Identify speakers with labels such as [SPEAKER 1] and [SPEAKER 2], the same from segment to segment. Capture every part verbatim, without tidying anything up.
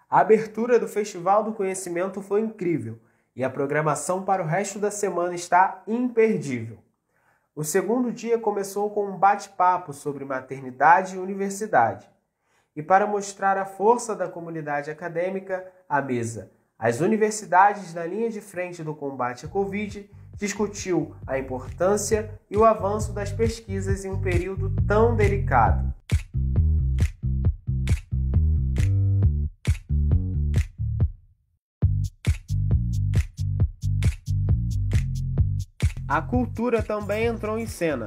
[SPEAKER 1] A abertura do Festival do Conhecimento foi incrível e a programação para o resto da semana está imperdível. O segundo dia começou com um bate-papo sobre maternidade e universidade. E para mostrar a força da comunidade acadêmica, a mesa As Universidades na Linha de Frente do Combate à Covid discutiu a importância e o avanço das pesquisas em um período tão delicado. A cultura também entrou em cena.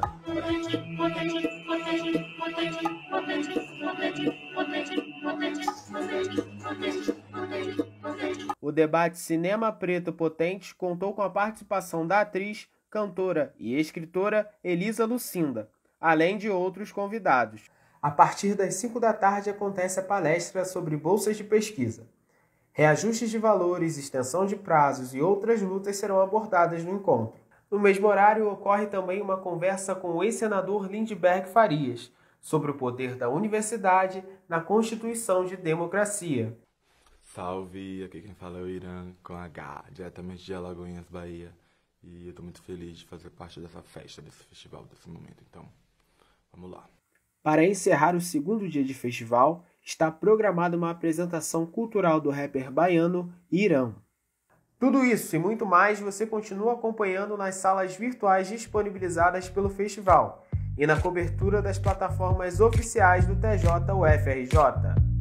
[SPEAKER 1] O debate Cinema Preto Potente contou com a participação da atriz, cantora e escritora Elisa Lucinda, além de outros convidados. A partir das cinco da tarde acontece a palestra sobre bolsas de pesquisa. Reajustes de valores, extensão de prazos e outras lutas serão abordadas no encontro. No mesmo horário, ocorre também uma conversa com o ex-senador Lindbergh Farias sobre o poder da universidade na Constituição de Democracia.
[SPEAKER 2] Salve, aqui quem fala é o Irã com H, diretamente de Alagoinhas, Bahia. E eu estou muito feliz de fazer parte dessa festa, desse festival, desse momento. Então, vamos lá.
[SPEAKER 1] Para encerrar o segundo dia de festival, está programada uma apresentação cultural do rapper baiano Irã. Tudo isso e muito mais você continua acompanhando nas salas virtuais disponibilizadas pelo festival e na cobertura das plataformas oficiais do T J U F R J.